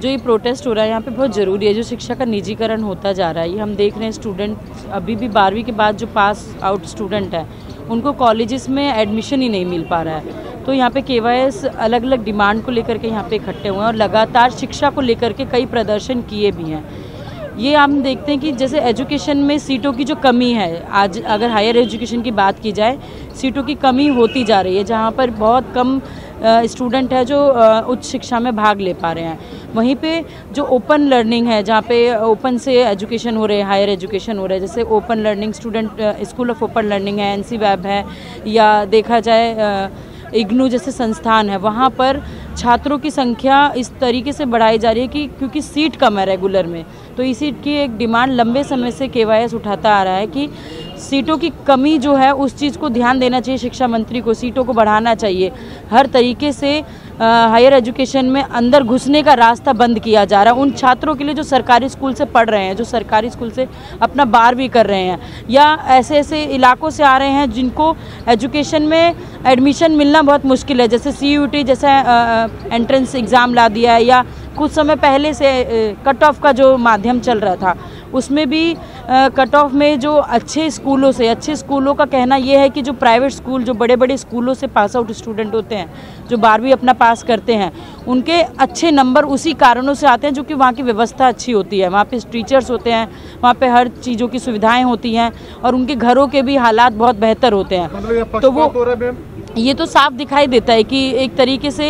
जो ये प्रोटेस्ट हो रहा है यहाँ पे बहुत ज़रूरी है। जो शिक्षा का निजीकरण होता जा रहा है, ये हम देख रहे हैं। स्टूडेंट अभी भी 12वीं के बाद जो पास आउट स्टूडेंट है उनको कॉलेजेस में एडमिशन ही नहीं मिल पा रहा है। तो यहाँ पे KYS अलग अलग डिमांड को लेकर के यहाँ पे इकट्ठे हुए हैं और लगातार शिक्षा को लेकर के कई प्रदर्शन किए भी हैं। ये हम देखते हैं कि जैसे एजुकेशन में सीटों की जो कमी है, आज अगर हायर एजुकेशन की बात की जाए, सीटों की कमी होती जा रही है, जहाँ पर बहुत कम स्टूडेंट है जो उच्च शिक्षा में भाग ले पा रहे हैं। वहीं पे जो ओपन लर्निंग है, जहाँ पे ओपन से एजुकेशन हो रहे हैं, हायर एजुकेशन हो रहा है, जैसे open learning student school of open learning है, NC वेब है, या देखा जाए IGNOU जैसे संस्थान है, वहाँ पर छात्रों की संख्या इस तरीके से बढ़ाई जा रही है कि क्योंकि सीट कम है रेगुलर में, तो इसी की एक डिमांड लंबे समय से KYS उठाता आ रहा है कि सीटों की कमी जो है उस चीज़ को ध्यान देना चाहिए। शिक्षा मंत्री को सीटों को बढ़ाना चाहिए। हर तरीके से हायर एजुकेशन में अंदर घुसने का रास्ता बंद किया जा रहा है उन छात्रों के लिए जो सरकारी स्कूल से पढ़ रहे हैं, जो सरकारी स्कूल से अपना 12वीं कर रहे हैं, या ऐसे ऐसे इलाकों से आ रहे हैं जिनको एजुकेशन में एडमिशन मिलना बहुत मुश्किल है, जैसे CUT जैसा एंट्रेंस एग्ज़ाम ला दिया है, या कुछ समय पहले से कट ऑफ का जो माध्यम चल रहा था उसमें भी कट ऑफ में जो अच्छे स्कूलों का कहना ये है कि जो प्राइवेट स्कूल, जो बड़े बड़े स्कूलों से पास आउट स्टूडेंट होते हैं, जो 12वीं अपना पास करते हैं, उनके अच्छे नंबर उसी कारणों से आते हैं जो कि वहाँ की व्यवस्था अच्छी होती है, वहाँ पे टीचर्स होते हैं, वहाँ पे हर चीज़ों की सुविधाएं होती हैं और उनके घरों के भी हालात बहुत बेहतर होते हैं। तो वो ये तो साफ दिखाई देता है कि एक तरीके से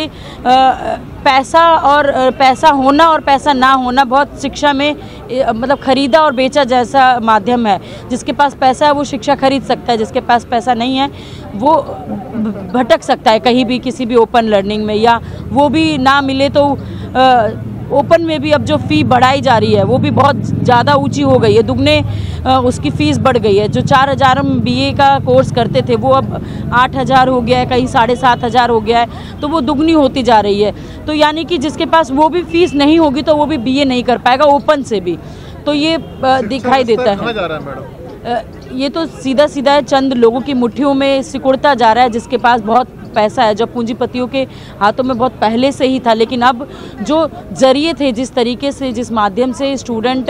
पैसा होना और पैसा ना होना बहुत शिक्षा में मतलब खरीदा और बेचा जैसा माध्यम है। जिसके पास पैसा है वो शिक्षा खरीद सकता है, जिसके पास पैसा नहीं है वो भटक सकता है कहीं भी किसी भी ओपन लर्निंग में, या वो भी ना मिले तो ओपन में भी अब जो फ़ी बढ़ाई जा रही है वो भी बहुत ज़्यादा ऊंची हो गई है, दुगने उसकी फ़ीस बढ़ गई है। जो 4,000 हम BA का कोर्स करते थे वो अब 8,000 हो गया है, कहीं 7,500 हो गया है, तो वो दुगनी होती जा रही है। तो यानी कि जिसके पास वो भी फ़ीस नहीं होगी तो वो भी BA नहीं कर पाएगा ओपन से भी, तो ये दिखाई देता है। ये तो सीधा सीधा चंद लोगों की मुट्ठियों में सिकुड़ता जा रहा है, जिसके पास बहुत पैसा है, जब पूंजीपतियों के हाथों में बहुत पहले से ही था। लेकिन अब जो जरिए थे, जिस तरीके से, जिस माध्यम से स्टूडेंट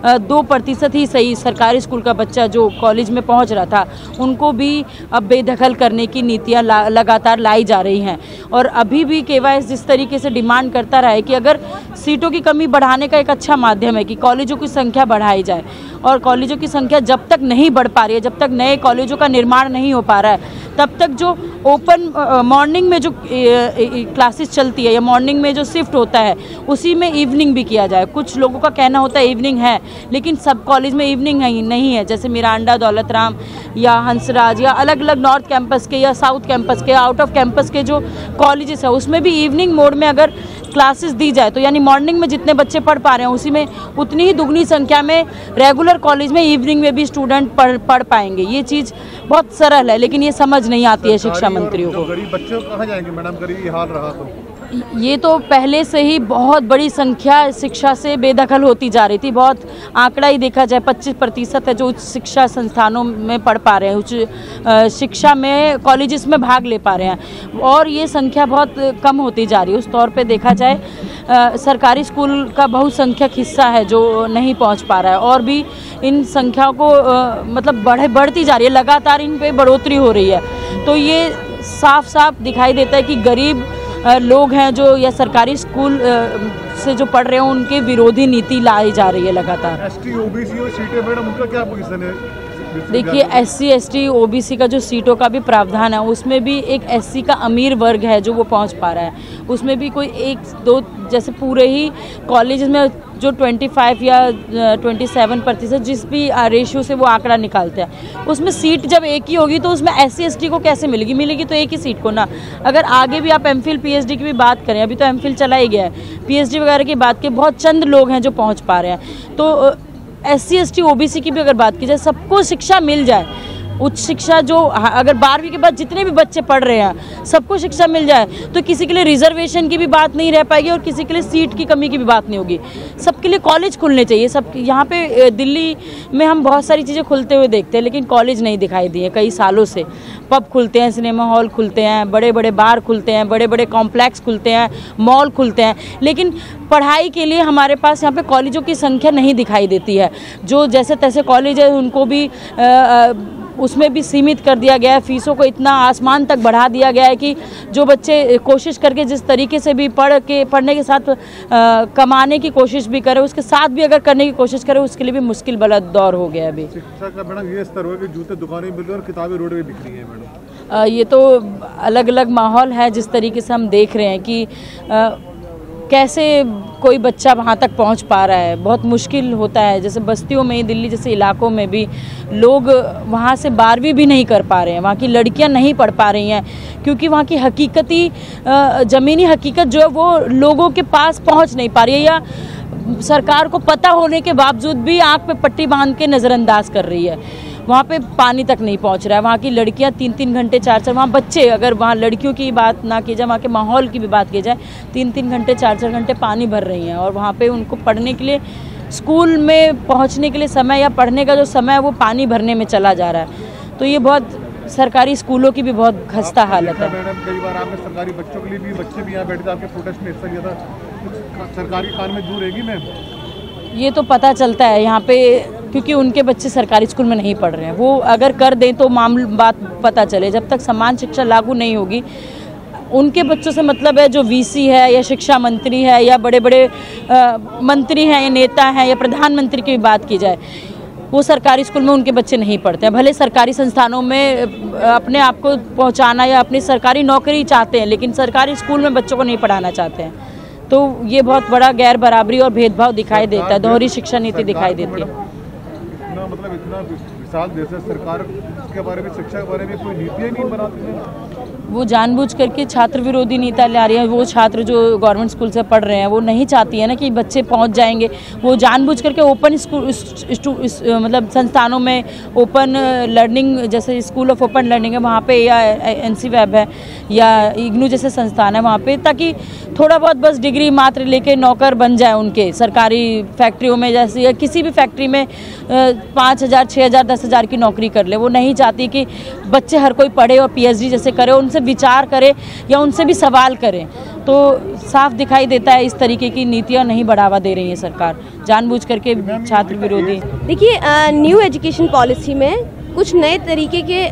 2% ही सही सरकारी स्कूल का बच्चा जो कॉलेज में पहुंच रहा था, उनको भी अब बेदखल करने की नीतियां लगातार लाई जा रही हैं। और अभी भी KYS जिस तरीके से डिमांड करता रहा है कि अगर सीटों की कमी बढ़ाने का एक अच्छा माध्यम है कि कॉलेजों की संख्या बढ़ाई जाए, और कॉलेजों की संख्या जब तक नहीं बढ़ पा रही है, जब तक नए कॉलेजों का निर्माण नहीं हो पा रहा है, तब तक जो ओपन मॉर्निंग में जो क्लासेस चलती है या मॉर्निंग में जो शिफ्ट होता है उसी में इवनिंग भी किया जाए। कुछ लोगों का कहना होता है इवनिंग है, लेकिन सब कॉलेज में इवनिंग नहीं है। जैसे मिरांडा, दौलतराम या हंसराज या अलग अलग नॉर्थ कैंपस के या साउथ कैंपस के, आउट ऑफ कैंपस के जो कॉलेजेस है उसमें भी इवनिंग मोड में अगर क्लासेस दी जाए तो यानी मॉर्निंग में जितने बच्चे पढ़ पा रहे हैं उसी में उतनी ही दुगनी संख्या में रेगुलर कॉलेज में इवनिंग में भी स्टूडेंट पढ़ पाएंगे। ये चीज़ बहुत सरल है, लेकिन ये समझ नहीं आती है शिक्षा मंत्रियों को। गरीब बच्चे कहाँ जाएंगे मैडम, गरीब हाल रहा तो? ये तो पहले से ही बहुत बड़ी संख्या शिक्षा से बेदखल होती जा रही थी। बहुत आंकड़ा ही देखा जाए 25% है जो उच्च शिक्षा संस्थानों में पढ़ पा रहे हैं, उच्च शिक्षा में कॉलेजेस में भाग ले पा रहे हैं, और ये संख्या बहुत कम होती जा रही है। उस तौर पे देखा जाए सरकारी स्कूल का बहुसंख्यक हिस्सा है जो नहीं पहुंच पा रहा है, और भी इन संख्याओं को मतलब बढ़ती जा रही है, लगातार इन पे बढ़ोतरी हो रही है। तो ये साफ साफ दिखाई देता है कि गरीब लोग हैं जो या सरकारी स्कूल से जो पढ़ रहे हैं उनके विरोधी नीति लाई जा रही है लगातार। ST OBC और सीटें मैडम उनका क्या पोजीशन है? देखिए SC ST OBC का जो सीटों का भी प्रावधान है उसमें भी एक SC का अमीर वर्ग है जो वो पहुंच पा रहा है, उसमें भी कोई 1-2 जैसे पूरे ही कॉलेज में जो 25 या 27% जिस भी रेशियो से वो आंकड़ा निकालते हैं उसमें सीट जब एक ही होगी तो उसमें SC ST को कैसे मिलेगी तो एक ही सीट को ना। अगर आगे भी आप MPhil PhD की भी बात करें, अभी तो MPhil चला ही गया है, PhD वगैरह की बात करें बहुत चंद लोग हैं जो पहुँच पा रहे हैं। तो SC ST OBC की भी अगर बात की जाए, सबको शिक्षा मिल जाए उच्च शिक्षा जो अगर 12वीं के बाद जितने भी बच्चे पढ़ रहे हैं सबको शिक्षा मिल जाए तो किसी के लिए रिजर्वेशन की भी बात नहीं रह पाएगी और किसी के लिए सीट की कमी की भी बात नहीं होगी। सबके लिए कॉलेज खुलने चाहिए। सब यहाँ पे दिल्ली में हम बहुत सारी चीज़ें खुलते हुए देखते हैं लेकिन कॉलेज नहीं दिखाई दिए कई सालों से। पब खुलते हैं, सिनेमा हॉल खुलते हैं, बड़े बड़े बार खुलते हैं, बड़े बड़े कॉम्प्लेक्स खुलते हैं, मॉल खुलते हैं, लेकिन पढ़ाई के लिए हमारे पास यहाँ पे कॉलेजों की संख्या नहीं दिखाई देती है। जो जैसे तैसे कॉलेज है उनको भी उसमें भी सीमित कर दिया गया है। फीसों को इतना आसमान तक बढ़ा दिया गया है कि जो बच्चे कोशिश करके जिस तरीके से भी पढ़ने के साथ कमाने की कोशिश भी करे, उसके साथ भी अगर करने की कोशिश करे उसके लिए भी मुश्किल वाला दौर हो गया है अभी। शिक्षा का मैडम ये स्तर हो कि जूते दुकानें मिल रही हैं और किताबें रोड पे बिक रही हैं मैडम। ये तो अलग अलग माहौल है जिस तरीके से हम देख रहे हैं कि कैसे कोई बच्चा वहाँ तक पहुँच पा रहा है। बहुत मुश्किल होता है। जैसे बस्तियों में, दिल्ली जैसे इलाकों में भी लोग वहाँ से 12वीं भी नहीं कर पा रहे हैं। वहाँ की लड़कियाँ नहीं पढ़ पा रही हैं क्योंकि वहाँ की हकीकती ज़मीनी हकीकत जो है वो लोगों के पास पहुँच नहीं पा रही है या सरकार को पता होने के बावजूद भी आँख पे पट्टी बांध के नज़रअंदाज कर रही है। वहाँ पे पानी तक नहीं पहुँच रहा है। वहाँ की लड़कियाँ 3-3 घंटे 4-4, वहाँ बच्चे, अगर वहाँ लड़कियों की बात ना की जाए, वहाँ के माहौल की भी बात की जाए, 3-3 घंटे 4-4 घंटे पानी भर रही हैं और वहाँ पे उनको पढ़ने के लिए, स्कूल में पहुँचने के लिए समय या पढ़ने का जो समय है वो पानी भरने में चला जा रहा है। तो ये बहुत सरकारी स्कूलों की भी बहुत खस्ता हालत है। मैडम कई बार आपने सरकारी बच्चों के लिए भी, बच्चे भी यहाँ बैठे थे, आपके प्रोटेस्ट में हिस्सा लिया था, सरकारी कान में जू रहेगी मैम? ये तो पता चलता है यहाँ पे क्योंकि उनके बच्चे सरकारी स्कूल में नहीं पढ़ रहे हैं। वो अगर कर दें तो बात पता चले। जब तक समान शिक्षा लागू नहीं होगी, उनके बच्चों से मतलब है जो वीसी है या शिक्षा मंत्री है या बड़े बड़े मंत्री हैं या नेता हैं या प्रधानमंत्री की भी बात की जाए, वो सरकारी स्कूल में उनके बच्चे नहीं पढ़ते हैं। भले सरकारी संस्थानों में अपने आप को पहुँचाना या अपनी सरकारी नौकरी चाहते हैं लेकिन सरकारी स्कूल में बच्चों को नहीं पढ़ाना चाहते हैं। तो ये बहुत बड़ा गैर बराबरी और भेदभाव दिखाई देता है। दोहरी शिक्षा नीति दिखाई देती है। इतना विशाल देश है, सरकार के बारे में, शिक्षा के बारे में कोई नीतियाँ नहीं बनाती है। वो जानबूझ करके छात्र विरोधी नीतियाँ ला रही है। वो छात्र जो गवर्नमेंट स्कूल से पढ़ रहे हैं वो नहीं चाहती है ना कि बच्चे पहुंच जाएंगे। वो जानबूझ करके ओपन स्कूल मतलब संस्थानों में ओपन लर्निंग, जैसे स्कूल ऑफ ओपन लर्निंग है वहाँ पे, या एनसी वेब है या इग्नू जैसे संस्थान है वहाँ पे, ताकि थोड़ा बहुत बस डिग्री मात्र लेके नौकर बन जाए उनके सरकारी फैक्ट्रियों में, जैसे या किसी भी फैक्ट्री में 5,000, 6,000, 10,000 की नौकरी कर ले। वो नहीं चाहती कि बच्चे हर कोई पढ़े और पीएचडी जैसे करे, उनसे विचार करे या उनसे भी सवाल करें। तो साफ दिखाई देता है इस तरीके की नीतियाँ नहीं बढ़ावा दे रही है सरकार, जानबूझ करके छात्र विरोधी। देखिए, न्यू एजुकेशन पॉलिसी में कुछ नए तरीके के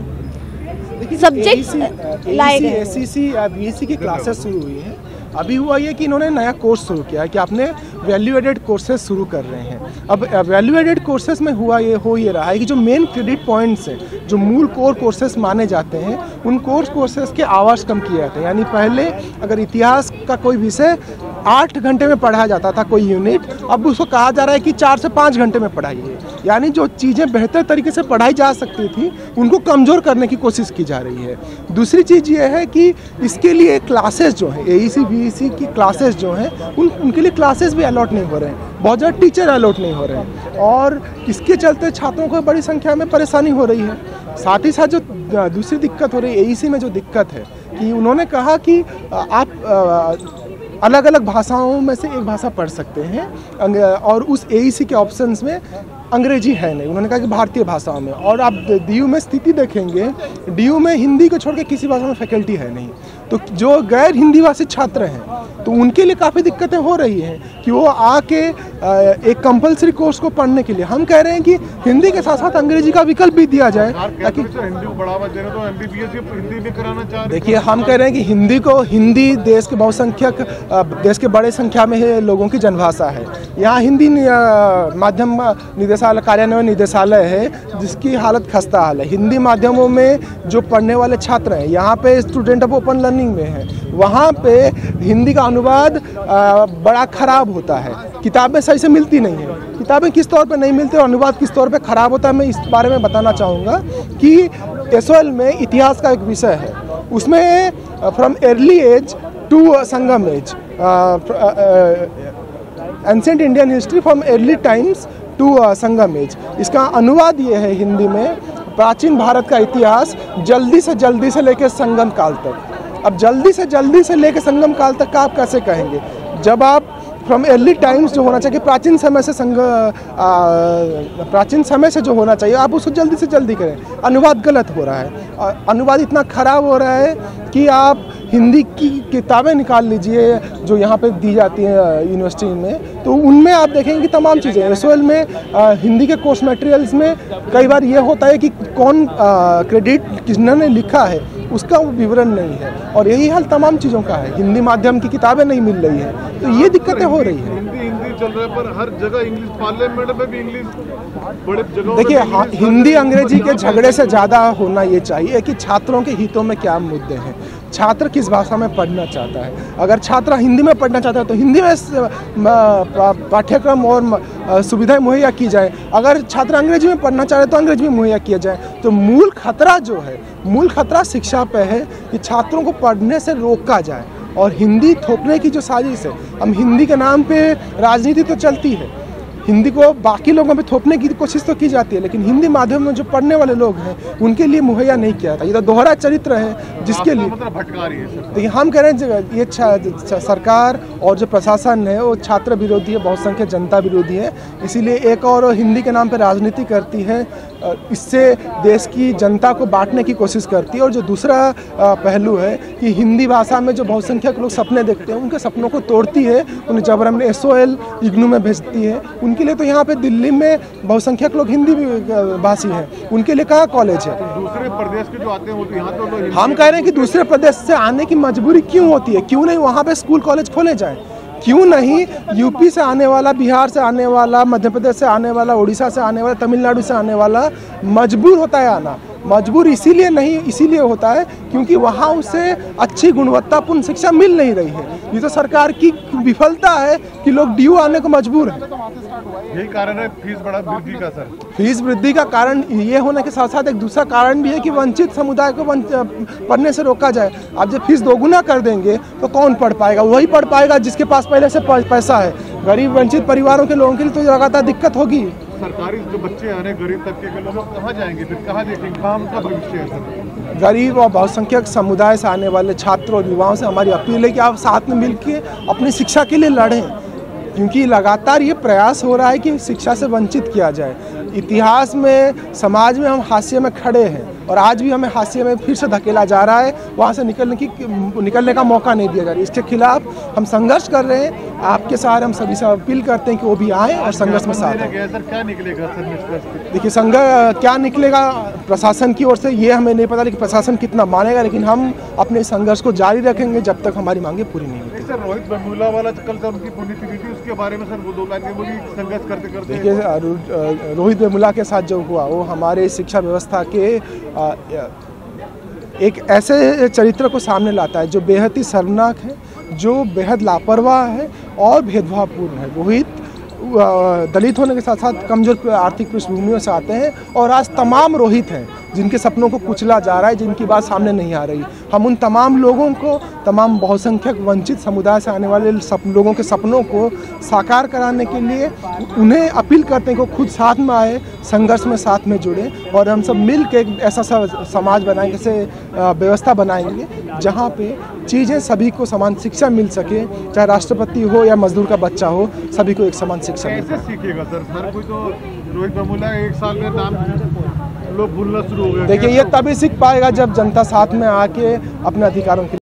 सब्जेक्ट लाए गए। एसईसी बीएससी की क्लासेस शुरू हुई हैं। अभी हुआ ये कि इन्होंने नया कोर्स शुरू किया है कि आपने वैल्यू एडेड कोर्सेज शुरू कर रहे हैं। अब वैल्यू एडेड कोर्सेज में हो ये रहा है कि जो मेन क्रेडिट पॉइंट्स हैं, जो मूल कोर कोर्सेज माने जाते हैं, उन कोर्स कोर्सेज के आवर्स कम किए जाते हैं। यानी पहले अगर इतिहास का कोई विषय 8 घंटे में पढ़ाया जाता था कोई यूनिट, अब उसको कहा जा रहा है कि 4 से 5 घंटे में पढ़ाइए। यानी जो चीज़ें बेहतर तरीके से पढ़ाई जा सकती थी उनको कमज़ोर करने की कोशिश की जा रही है। दूसरी चीज़ ये है कि इसके लिए क्लासेस जो हैं, एईसी बीईसी की क्लासेस जो हैं, उनके लिए क्लासेस भी अलॉट नहीं हो रहे हैं। बहुत ज़्यादा टीचर अलॉट नहीं हो रहे हैं और इसके चलते छात्रों को बड़ी संख्या में परेशानी हो रही है। साथ ही साथ जो दूसरी दिक्कत हो रही है एईसी में, जो दिक्कत है कि उन्होंने कहा कि आप अलग अलग भाषाओं में से एक भाषा पढ़ सकते हैं और उस एईसी के ऑप्शंस में अंग्रेजी है नहीं। उन्होंने कहा कि भारतीय भाषाओं में, और आप डीयू में स्थिति देखेंगे, डीयू में हिंदी को छोड़ के किसी भाषा में फैकल्टी है नहीं। तो जो गैर हिंदी भाषी छात्र हैं तो उनके लिए काफ़ी दिक्कतें हो रही हैं कि वो आके एक कंपलसरी कोर्स को पढ़ने के लिए, हम कह रहे हैं कि हिंदी के साथ साथ अंग्रेजी का विकल्प भी दिया जाए ताकि हिंदी को बढ़ावा देना। तो एमबीबीएस हिंदी में कराना चाह रहे हैं। देखिए, हम कह रहे हैं कि हिंदी देश के बहुसंख्यक, देश के बड़े संख्या में लोगों की जनभाषा है। यहाँ हिंदी माध्यम निदेशालय, कार्यान्वयन निदेशालय है जिसकी हालत खस्ता हाल है। हिंदी माध्यमों में जो पढ़ने वाले छात्र हैं, यहाँ पे स्टूडेंट ऑफ ओपन लर्निंग में है, वहाँ पे हिंदी का अनुवाद बड़ा खराब होता है। किताबें सही से मिलती नहीं है। किताबें किस तौर पे नहीं मिलती और अनुवाद किस तौर पे खराब होता है, मैं इस बारे में बताना चाहूँगा कि एसओएल में इतिहास का एक विषय है, उसमें from early age to Sangam age, ancient Indian history from early times to Sangam age, इसका अनुवाद ये है हिंदी में प्राचीन भारत का इतिहास जल्दी से लेकर संगम काल तक। अब जल्दी से लेकर संगम काल तक का आप कैसे कहेंगे? जब आप फ्रॉम अर्ली टाइम्स जो होना चाहिए, प्राचीन समय से जो होना चाहिए, आप उसको जल्दी से जल्दी करें। अनुवाद गलत हो रहा है, अनुवाद इतना खराब हो रहा है कि आप हिंदी की किताबें निकाल लीजिए जो यहाँ पे दी जाती हैं यूनिवर्सिटी में, तो उनमें आप देखेंगे कि तमाम चीज़ें एसओएल में, हिंदी के कोर्स मटेरियल्स में कई बार ये होता है कि कौन क्रेडिट किसने लिखा है उसका विवरण नहीं है, और यही हाल तमाम चीज़ों का है। हिंदी माध्यम की किताबें नहीं मिल रही है, तो ये दिक्कतें हो रही है। हिंदी चल रहा है पर हर जगह इंग्लिश, पार्लियामेंट में भी इंग्लिश, बड़े जगहों देखिए, हिंदी अंग्रेजी के झगड़े से ज़्यादा होना ये चाहिए कि छात्रों के हितों में क्या मुद्दे हैं, छात्र किस भाषा में पढ़ना चाहता है। अगर छात्र हिंदी में पढ़ना चाहता है तो हिंदी में पाठ्यक्रम और सुविधाएं मुहैया की जाए, अगर छात्र अंग्रेजी में पढ़ना चाह रहे तो अंग्रेजी में मुहैया किया जाए। तो मूल खतरा जो है, मूल खतरा शिक्षा पे है कि छात्रों को पढ़ने से रोका जाए, और हिंदी थोपने की जो साजिश है, हम हिंदी के नाम पे राजनीति तो चलती है, हिंदी को बाकी लोगों पे थोपने की कोशिश तो की जाती है, लेकिन हिंदी माध्यम में जो पढ़ने वाले लोग हैं उनके लिए मुहैया नहीं किया जाता। ये तो दोहरा चरित्र है जिसके लिए भटका रही है। देखिए, हम कह रहे हैं ये सरकार और जो प्रशासन है वो छात्र विरोधी है, बहुसंख्यक जनता विरोधी है, इसीलिए एक और हिंदी के नाम पर राजनीति करती है, इससे देश की जनता को बांटने की कोशिश करती है। और जो दूसरा पहलू है कि हिंदी भाषा में जो बहुसंख्यक लोग सपने देखते हैं उनके सपनों को तोड़ती है, उन्हें जबरन एसओएल इग्नू में भेजती है। उनके लिए तो यहाँ पे दिल्ली में बहुसंख्यक लोग हिंदी भाषी हैं, उनके लिए कहाँ कॉलेज है? दूसरे प्रदेश के जो आते हैं वो तो यहाँ तो हम कह रहे हैं कि दूसरे प्रदेश से आने की मजबूरी क्यों होती है? क्यों नहीं वहाँ पे स्कूल कॉलेज खोले जाएं? क्यों नहीं यूपी से आने वाला, बिहार से आने वाला, मध्य प्रदेश से आने वाला, उड़ीसा से आने वाला, तमिलनाडु से आने वाला मजबूर होता है आना? मजबूर इसीलिए होता है क्योंकि वहाँ उसे अच्छी गुणवत्तापूर्ण शिक्षा मिल नहीं रही है। ये तो सरकार की विफलता है कि लोग डीयू आने को मजबूर हैं। यही कारण है फीस वृद्धि का। सर, फीस वृद्धि का कारण ये होने के साथ साथ एक दूसरा कारण भी है कि वंचित समुदाय को पढ़ने से रोका जाए। आप जब फीस दोगुना कर देंगे तो कौन पढ़ पाएगा? वही पढ़ पाएगा जिसके पास पहले से पैसा है। गरीब वंचित परिवारों के लोगों के लिए तो लगातार दिक्कत होगी। सरकारी जो बच्चे आ रहे हैं, गरीब तबके के लोग कहाँ जाएंगे, फिर कहाँ देखेंगे, कहाँ उनका भविष्य है? सर, गरीब और बहुसंख्यक समुदाय से आने वाले छात्रों और युवाओं से हमारी अपील है कि आप साथ में मिलकर अपनी शिक्षा के लिए लड़ें, क्योंकि लगातार ये प्रयास हो रहा है कि शिक्षा से वंचित किया जाए। इतिहास में, समाज में हम हाशिए में खड़े हैं और आज भी हमें हाशिए में फिर से धकेला जा रहा है, वहाँ से निकलने का मौका नहीं दिया जा रहा है। इसके खिलाफ हम संघर्ष कर रहे हैं। आपके सहारे हम सभी से अपील करते हैं कि वो भी आएँ और संघर्ष में साथ दें। सर, क्या निकलेगा? देखिए, क्या निकलेगा प्रशासन की ओर से ये हमें नहीं पता, लेकिन प्रशासन कितना मानेगा, लेकिन हम अपने संघर्ष को जारी रखेंगे जब तक हमारी मांगे पूरी नहीं होती। सर, रोहित वेमुला वाला कल सर उनकी पुण्यतिथि थी, उसके बारे में सर वो 2 लाइन बोली संघर्ष करते देखिए, रोहित वेमुला के साथ जो हुआ वो हमारे शिक्षा व्यवस्था के एक ऐसे चरित्र को सामने लाता है जो बेहद ही शर्मनाक है, जो बेहद लापरवाह है और भेदभावपूर्ण है। रोहित दलित होने के साथ साथ कमजोर आर्थिक पृष्ठभूमियों से आते हैं, और आज तमाम रोहित हैं जिनके सपनों को कुचला जा रहा है, जिनकी बात सामने नहीं आ रही। हम उन तमाम लोगों को, तमाम बहुसंख्यक वंचित समुदाय से आने वाले लोगों के सपनों को साकार कराने के लिए उन्हें अपील करते हैं कि खुद साथ में आए, संघर्ष में साथ में जुड़े, और हम सब मिल के एक ऐसा समाज बनाएंगे, ऐसे व्यवस्था बनाएंगे जहाँ पे चीज़ें सभी को समान शिक्षा मिल सके, चाहे राष्ट्रपति हो या मजदूर का बच्चा हो, सभी को एक समान शिक्षा मिल सके। सीखेगा सर, हर कोई तो रोहित वेमुला 1 साल में नाम लोग भूलना शुरू हो गए। देखिए, ये तभी सीख पाएगा जब जनता साथ में आके अपने अधिकारों के